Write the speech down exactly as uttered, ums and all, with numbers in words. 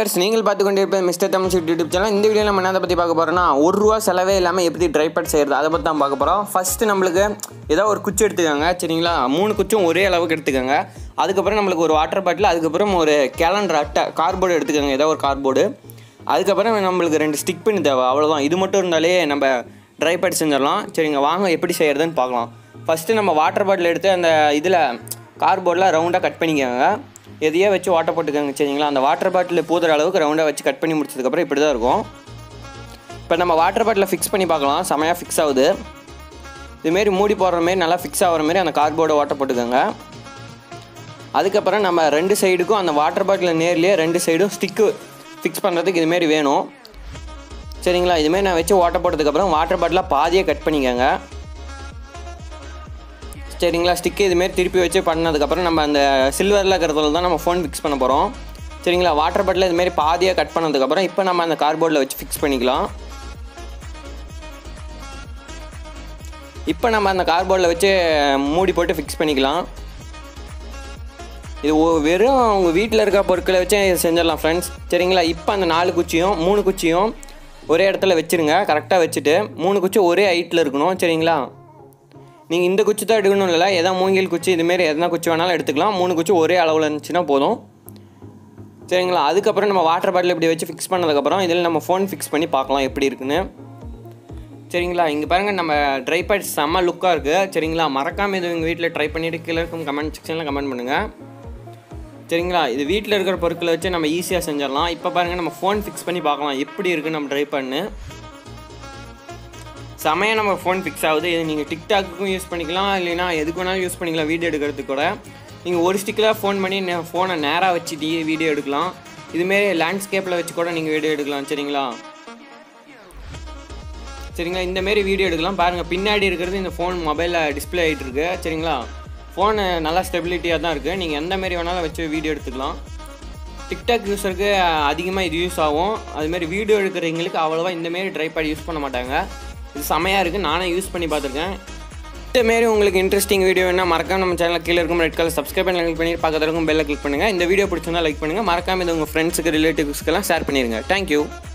Viewers, நீங்கள் பார்த்து கொண்டிருப்பது மிஸ்டர் தமிழ் யூடியூப் சேனல். இந்த வீடியோ நம்ம என்ன பற்றி பார்க்க போகிறோம்னா, ஒரு ரூபா செலவே இல்லாமல் எப்படி ட்ரை பேட் செய்கிறது அதை பற்றி தான் பார்க்க போகிறோம். ஃபஸ்ட்டு நம்மளுக்கு ஏதோ ஒரு குச்சி எடுத்துக்கோங்க, சரிங்களா? மூணு குச்சும் ஒரே அளவுக்கு எடுத்துக்கோங்க. அதுக்கப்புறம் நம்மளுக்கு ஒரு வாட்டர் பாட்டில், அதுக்கப்புறம் ஒரு கேலண்டர் அட்டை கார்ட்போர்டு எடுத்துக்கோங்க, ஏதோ ஒரு கார்ட்போர்டு. அதுக்கப்புறம் நம்மளுக்கு ரெண்டு ஸ்டிக் பின் தேவை, அவ்வளோதான். இது மட்டும் இருந்தாலே நம்ம ட்ரை பேட் செஞ்சிடலாம். சரிங்க, வாங்க எப்படி செய்கிறதுன்னு பார்க்கலாம். ஃபஸ்ட்டு நம்ம வாட்டர் பாட்டில் எடுத்து அந்த இதில் கார்ட்போர்டில் ரவுண்டாக கட் பண்ணிக்கோங்க. எதையே வச்சு வாட்டர் போட்டுக்கோங்க, சரிங்களா? அந்த வாட்டர் பாட்டில் பூதுற அளவுக்கு ரவுண்டாக வச்சு கட் பண்ணி முடிச்சதுக்கப்புறம் இப்படி தான் இருக்கும். இப்போ நம்ம வாட்டர் பாட்டில் ஃபிக்ஸ் பண்ணி பார்க்கலாம். செமையாக ஃபிக்ஸ் ஆகுது. இதுமாரி மூடி போடுற மாரி நல்லா ஃபிக்ஸ் ஆகிற மாரி அந்த கார்ட்போர்டை வாட்டர் போட்டுக்கோங்க. அதுக்கப்புறம் நம்ம ரெண்டு சைடுக்கும் அந்த வாட்டர் பாட்டில் நேர்லேயே ரெண்டு சைடும் ஸ்டிக்கு ஃபிக்ஸ் பண்ணுறதுக்கு இதுமாரி வேணும், சரிங்களா? இதுமாரி நான் வச்சு வாட்டர் போட்டதுக்கப்புறம் வாட்டர் பாட்டில் பாதியை கட் பண்ணிக்கோங்க, சரிங்களா? ஸ்டிக்கு இதுமாரி திருப்பி வச்சு பண்ணதுக்கப்புறம் நம்ம அந்த சில்வரில் இருக்கிறதுல தான் நம்ம ஃபோன் ஃபிக்ஸ் பண்ண போகிறோம், சரிங்களா? வாட்டர் பாட்டில் இதுமாரி பாதியாக கட் பண்ணதுக்கப்புறம் இப்போ நம்ம அந்த கார்ட்போர்டில் வச்சு ஃபிக்ஸ் பண்ணிக்கலாம். இப்போ நம்ம அந்த கார்ட்போர்டில் வச்சு மூடி போட்டு ஃபிக்ஸ் பண்ணிக்கலாம். இது வெறும் உங்கள் வீட்டில் இருக்க பொருட்களை வச்சு செஞ்சிடலாம் ஃப்ரெண்ட்ஸ், சரிங்களா? இப்போ அந்த நாலு குச்சியும் மூணு குச்சியும் ஒரே இடத்துல வச்சுருங்க. கரெக்டாக வச்சுட்டு மூணு குச்சி ஒரே ஹைட்டில் இருக்கணும், சரிங்களா? நீங்கள் இந்த குச்சி தான் எடுக்கணும் இல்லை, எதாவது மூங்கில் குச்சி இதுமாரி எதனா குச்சி வேணாலும் எடுத்துக்கலாம். மூணு குச்சி ஒரே அளவில் இருந்துச்சுன்னா போதும், சரிங்களா? அதுக்கப்புறம் நம்ம வாட்டர் பாட்டில் இப்படி வச்சு ஃபிக்ஸ் பண்ணதுக்கப்புறம் இதில் நம்ம ஃபோன் ஃபிக்ஸ் பண்ணி பார்க்கலாம் எப்படி இருக்குன்னு, சரிங்களா? இங்கே பாருங்கள், நம்ம ட்ரை பேட் செம்ம லுக்காக இருக்குது, சரிங்களா? மறக்காமல் இது எங்கள் வீட்டில் ட்ரை பண்ணிவிட்டு கீழே இருக்கும் கமெண்ட் செக்ஷனில் கமெண்ட் பண்ணுங்கள், சரிங்களா? இது வீட்டில் இருக்கிற பொருட்களை வச்சு நம்ம ஈஸியாக செஞ்சிடலாம். இப்போ பாருங்கள், நம்ம ஃபோன் ஃபிக்ஸ் பண்ணி பார்க்கலாம் எப்படி இருக்குது நம்ம ட்ரை பண்ணு. செமையாக நம்ம ஃபோன் ஃபிக்ஸ் ஆகுது. இது நீங்கள் டிக்டாக்குக்கும் யூஸ் பண்ணிக்கலாம், இல்லைனா எதுக்கு வேணாலும் யூஸ் பண்ணிக்கலாம். வீடியோ எடுக்கிறதுக்கு கூட நீங்கள் ஒரு ஸ்டிக்கில் ஃபோன் பண்ணி ஃபோனை நேராக வச்சுட்டு வீடியோ எடுக்கலாம். இதுமாரி லேண்ட்ஸ்கேப்பில் வச்சு கூட நீங்கள் வீடியோ எடுக்கலாம், சரிங்களா? சரிங்களா, இந்தமாரி வீடியோ எடுக்கலாம். பாருங்கள், பின்னாடி இருக்கிறது இந்த ஃபோன் மொபைலில் டிஸ்பிளே ஆகிட்டு இருக்கு, சரிங்களா? ஃபோனு நல்லா ஸ்டெபிலிட்டியாக தான் இருக்குது. நீங்கள் எந்த மாரி வேணாலும் வச்சு வீடியோ எடுத்துக்கலாம். டிக்டாக் யூஸருக்கு அதிகமாக இது யூஸ் ஆகும். அதுமாரி வீடியோ எடுக்கிறவங்களுக்கு அவ்வளோவா இந்தமாரி ட்ரை பேட் யூஸ் பண்ண மாட்டாங்க. இது செமையாக இருக்குது, நானே யூஸ் பண்ணி பார்த்துருக்கேன். இதேமாரி உங்களுக்கு இன்ட்ரெஸ்டிங் வீடியோ வேணால் மறக்காம நம்ம சேனலில் கீழே இருக்கும் ரெட் கலர் சப்ஸ்கிரைப் பண்ணி கிளிக் பண்ணி பக்கத்தில் இருக்கும் பெல்லை கிளிக் பண்ணுங்கள். இந்த வீடியோ பிடிச்சிருந்தா லைக் பண்ணுங்கள். மறக்காம இது உங்கள் ஃப்ரெண்ட்ஸுக்கு ரிலேட்டிவ்ஸ்க்கெல்லாம் ஷேர் பண்ணிடுங்க. தேங்க்யூ.